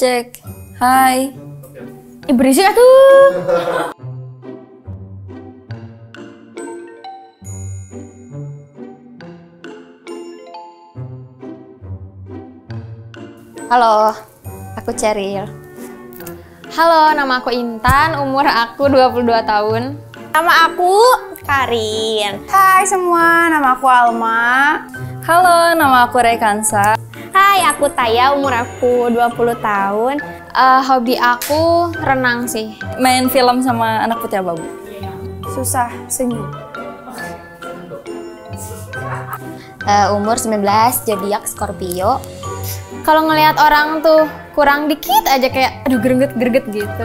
Cek. Hai. Ih, berisik atuh. Halo, aku Cheryl. Halo, nama aku Intan, umur aku 22 tahun. Nama aku Karin. Hai semua, nama aku Alma. Halo, nama aku Rekansa. Hai, aku Taya, umur aku 20 tahun. Hobi aku renang sih. Main film sama anak putih abu-abu. Susah senyum. Umur 19, zodiak Scorpio. Kalau ngelihat orang tuh kurang dikit aja kayak aduh greget-greget gitu.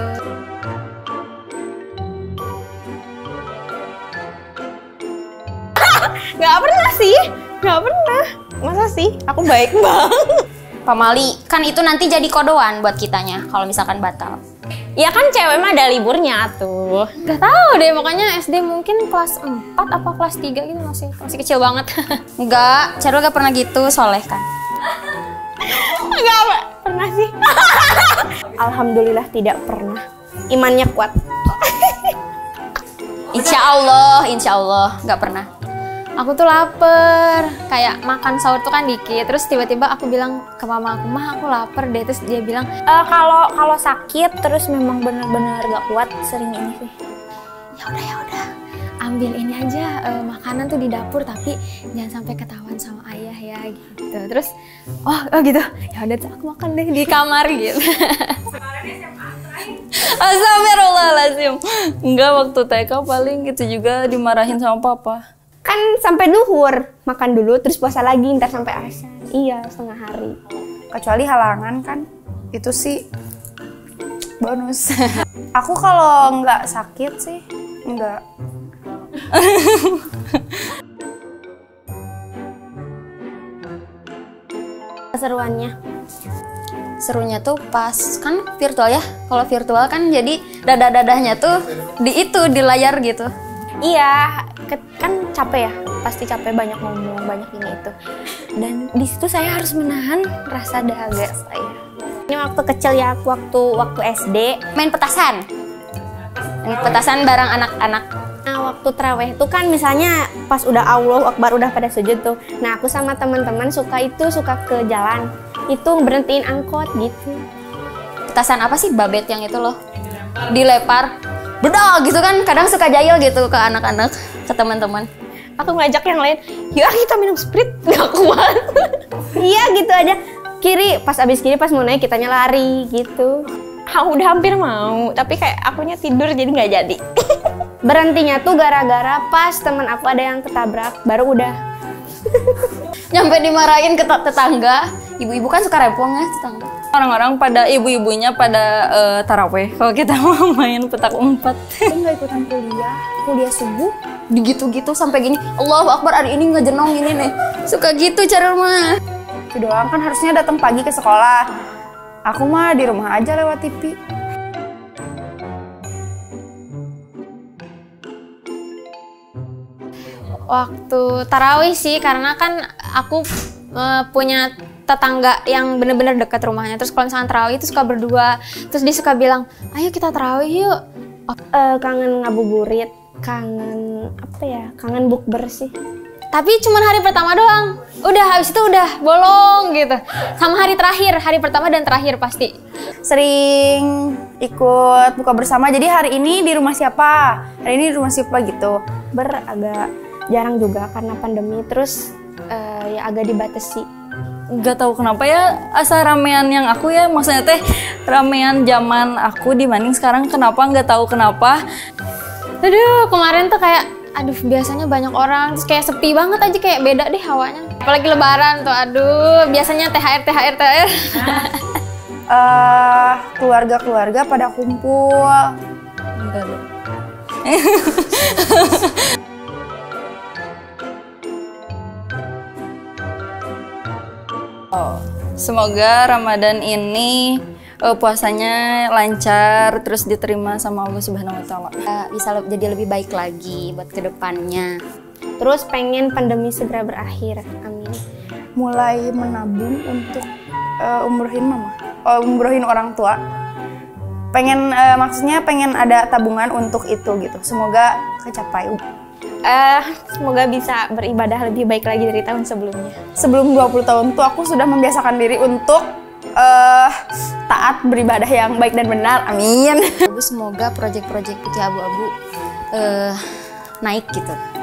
Gak pernah sih, gak pernah. Masa sih? Aku baik banget. Pamali, kan itu nanti jadi kodoan buat kitanya kalau misalkan batal. Ya kan cewek mah ada liburnya tuh. Gak tahu deh, makanya SD mungkin kelas 4 apa kelas 3 gitu masih kecil banget. Enggak, Cheryl gak pernah gitu, soleh kan? Gak pernah sih. Alhamdulillah tidak pernah. Imannya kuat. Insya Allah gak pernah. Aku tuh lapar, kayak makan sahur tuh kan dikit, terus tiba-tiba aku bilang ke mama aku, "Mah, aku lapar deh." Terus dia bilang, Kalau sakit terus memang benar-benar gak kuat, sering ini sih. ya udah, ambil ini aja makanan tuh di dapur, tapi jangan sampai ketahuan sama ayah ya gitu. Terus oh gitu, ya udah aku makan deh di kamar gitu. Astagfirullahaladzim. Enggak, waktu TK paling gitu juga dimarahin sama papa. Kan sampai duhur, makan dulu terus puasa lagi, ntar sampai asar. Iya, setengah hari. Kecuali halangan kan, itu sih bonus. Aku kalau nggak sakit sih, nggak. Keseruannya. Serunya tuh pas kan virtual ya. Kalau virtual kan jadi dadah-dadahnya tuh di layar gitu. Iya, kan capek ya, pasti capek, banyak ngomong, banyak ini itu. Dan di situ saya harus menahan rasa dahaga saya. Ini waktu kecil ya, waktu SD. Main petasan. Main petasan bareng anak-anak. Nah, waktu taraweh itu kan misalnya pas udah Allahu Akbar udah pada sujud tuh. Nah, aku sama teman-teman suka ke jalan. Itu berhentiin angkot gitu. Petasan apa sih, babet yang itu loh? Dilepar. Bedol gitu kan, kadang suka jahil gitu ke anak-anak, ke teman-teman. Aku ngajak yang lain, yuk kita minum Sprite, gak kuat. Iya gitu aja, kiri, pas abis kiri pas mau naik kitanya lari gitu. Udah hampir mau, tapi kayak akunya tidur jadi gak jadi. Berhentinya tuh gara-gara pas teman aku ada yang ketabrak, baru udah. Nyampe dimarahin ke tetangga, ibu-ibu kan suka rempong ya tetangga. Orang-orang pada ibu-ibunya pada taraweh. Kalau kita mau main petak umpet. Aku nggak ikutan kuliah subuh. Gitu-gitu sampai gini, Allahu Akbar, hari ini ngejenong ini nih. Suka gitu cara mah. Itu doang kan harusnya datang pagi ke sekolah. Aku mah di rumah aja lewat TV. Waktu tarawih sih, karena kan aku punya tetangga yang bener-bener dekat rumahnya. Terus kalau misalnya tarawih itu suka berdua, terus dia suka bilang, "Ayo kita tarawih yuk." Kangen ngabuburit, kangen apa ya, kangen bukber sih. Tapi cuma hari pertama doang, udah habis itu udah bolong gitu. Sama hari terakhir, hari pertama dan terakhir pasti. Sering ikut buka bersama, jadi hari ini di rumah siapa, hari ini di rumah siapa gitu. Agak jarang juga karena pandemi, terus ya agak dibatasi. Gak tahu kenapa ya, asa ramean yang aku ya, maksudnya teh ramean zaman aku dibanding sekarang, kenapa nggak tahu kenapa. Aduh, kemarin tuh kayak aduh biasanya banyak orang, terus kayak sepi banget aja, kayak beda deh hawanya. Apalagi lebaran tuh, aduh biasanya THR. Keluarga-keluarga pada kumpul. Enggak deh. Semoga Ramadan ini puasanya lancar, terus diterima sama Allah Subhanahu wa Ta'ala. Bisa jadi lebih baik lagi buat kedepannya. Terus pengen pandemi segera berakhir, amin. Mulai menabung untuk umrohin mama, umrohin orang tua. Maksudnya pengen ada tabungan untuk itu gitu. Semoga kecapai. Semoga bisa beribadah lebih baik lagi dari tahun sebelumnya. Sebelum 20 tahun tuh aku sudah membiasakan diri untuk taat beribadah yang baik dan benar. Amin. Semoga proyek-proyek Putih Abu-Abu naik gitu.